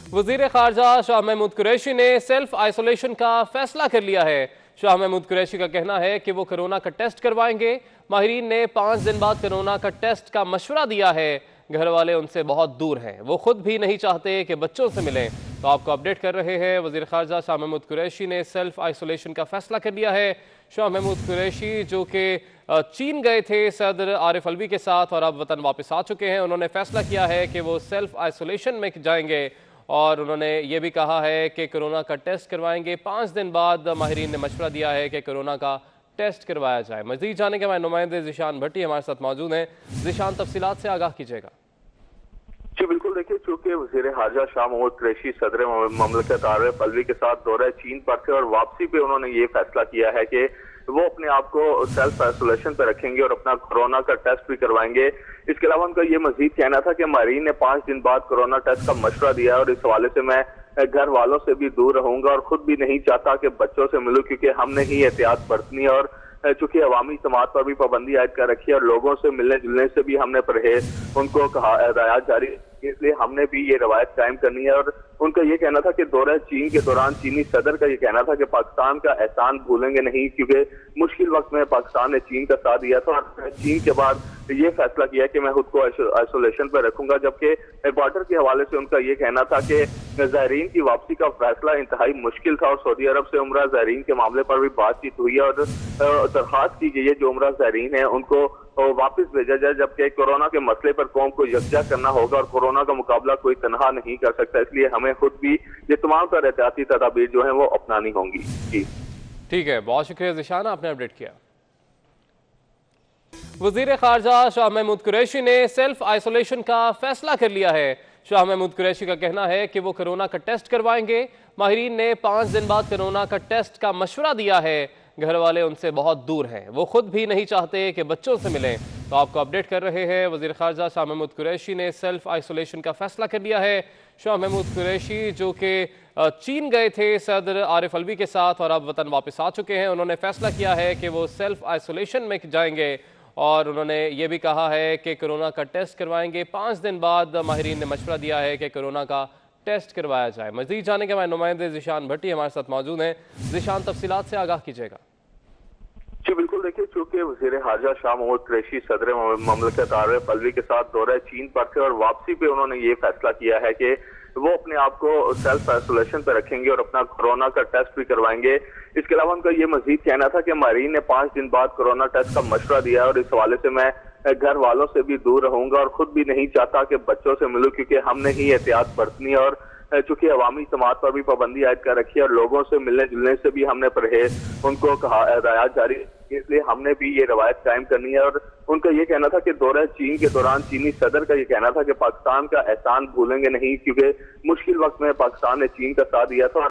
वजीर खारजा शाह महमूद कुरैशी ने self isolation का फैसला कर लिया है। शाह महमूद कुरैशी का कहना है कि वो कोरोना का टेस्ट करवाएंगे। माहिरीन ने 5 दिन बाद कोरोना का टेस्ट का मशवरा दिया है। घर वाले उनसे बहुत दूर हैं, वो खुद भी नहीं चाहते कि बच्चों से मिलें। तो आपको अपडेट कर रहे हैं, वजीर खारजा शाह महमूद कुरैशी ने सेल्फ आइसोलेशन का फैसला कर लिया है। शाह महमूद कुरैशी जो कि चीन गए थे सदर आरिफ अलवी के साथ और अब वतन वापस आ चुके हैं, उन्होंने फैसला किया है कि वो सेल्फ आइसोलेशन में जाएंगे और उन्होंने ये भी कहा है कि कोरोना का टेस्ट करवाएंगे। 5 दिन बाद माहिरीन ने मशवरा दिया है कि कोरोना का टेस्ट करवाया जाए। मजीद जाने के हमारे नुमाइंदे ज़िशान भट्टी हमारे साथ मौजूद हैं। ज़िशान, तफसीलात से आगाह कीजिएगा। जी बिल्कुल, देखिए चूंकि वज़ीर खारजा शाह महमूद कुरैशी सदर ममलकत आरिफ अलवी के साथ दौरा चीन पर थे और वापसी पे उन्होंने ये फैसला किया है कि वो अपने आप को सेल्फ आइसोलेशन पे रखेंगे और अपना कोरोना का टेस्ट भी करवाएंगे। इसके अलावा उनका ये मजीद कहना था कि मारीन ने 5 दिन बाद कोरोना टेस्ट का मशवरा दिया है और इस हवाले से मैं घर वालों से भी दूर रहूंगा और खुद भी नहीं चाहता कि बच्चों से मिलूं, क्योंकि हमने ही एहतियात बरतनी और चूंकि अवामी समात पर भी पाबंदी आयद कर रखी है और लोगों से मिलने जुलने से भी हमने परहेज उनको कहा हिदायत जारी, इसलिए हमने भी ये रवायत कायम करनी है। और उनका ये कहना था कि दौरा चीन के दौरान चीनी सदर का ये कहना था कि पाकिस्तान का एहसान भूलेंगे नहीं, क्योंकि मुश्किल वक्त में पाकिस्तान ने चीन का साथ दिया था और चीन के बाद ये फैसला किया कि मैं खुद को आइसोलेशन पर रखूंगा। जबकि बॉर्डर के हवाले से उनका ये कहना था कि ज़ायरीन की वापसी का फैसला इंतहाई मुश्किल था और सऊदी अरब से उम्रा ज़ायरीन के मामले पर भी बातचीत हुई है और दरखास्त की गई है जो उम्रा ज़ायरीन है उनको वापस भेजा जाए, जबकि कोरोना के मसले पर कौम को यकजा करना होगा और कोरोना का मुकाबला कोई तनहा नहीं कर सकता, इसलिए हमें खुद भी ये तमाम तर एहतियाती तदाबीर जो है वो अपनानी होंगी। जी ठीक है, बहुत शुक्रिया ज़िशान, आपने अपडेट किया। वजीर खारजा शाह महमूद कुरैशी ने सेल्फ आइसोलेशन का फैसला कर लिया है। शाह महमूद कुरैशी का कहना है कि वो कोरोना का टेस्ट करवाएंगे। माहिरीन ने 5 दिन बाद कोरोना का टेस्ट का मशवरा दिया है। घर वाले उनसे बहुत दूर हैं, वो खुद भी नहीं चाहते कि बच्चों से मिलें। तो आपको अपडेट कर रहे हैं, वजीर खारजा शाह महमूद कुरैशी ने सेल्फ आइसोलेशन का फैसला कर लिया है। शाह महमूद कुरैशी जो कि चीन गए थे सदर आरिफ अलवी के साथ और अब वतन वापस आ चुके हैं, उन्होंने फैसला किया है कि वो सेल्फ आइसोलेशन में जाएंगे और उन्होंने ये भी कहा है कि कोरोना का टेस्ट करवाएंगे। 5 दिन बाद माहिरीन ने मशवरा दिया है कि कोरोना का टेस्ट करवाया जाए। मजीद जाने के हमारे नुमाइंदे ज़िशान भट्टी हमारे साथ मौजूद हैं। ज़िशान, तफसीलात से आगाह कीजिएगा। जी बिल्कुल, देखिए चूंकि वज़ीर खारजा शाह महमूद कुरैशी सदर ममलकत आरिफ अलवी के साथ दौरा चीन पर थे और वापसी पे उन्होंने ये फैसला किया है कि वो अपने आप को सेल्फ आइसोलेशन पे रखेंगे और अपना कोरोना का टेस्ट भी करवाएंगे। इसके अलावा उनका ये मजीद कहना था कि मारीन ने 5 दिन बाद कोरोना टेस्ट का मशवरा दिया है और इस हवाले से मैं घर वालों से भी दूर रहूंगा और खुद भी नहीं चाहता कि बच्चों से मिलूं, क्योंकि हमने ही एहतियात बरतनी है और चूंकि अवामी समात पर भी पाबंदी आयद कर रखी है और लोगों से मिलने जुलने से भी हमने परहेज उनको कहा हिदायत जारी, इसलिए हमने भी ये रवायत कायम करनी है। और उनका ये कहना था कि दौरा चीन के दौरान चीनी सदर का ये कहना था कि पाकिस्तान का एहसान भूलेंगे नहीं, क्योंकि मुश्किल वक्त में पाकिस्तान ने चीन का साथ दिया था।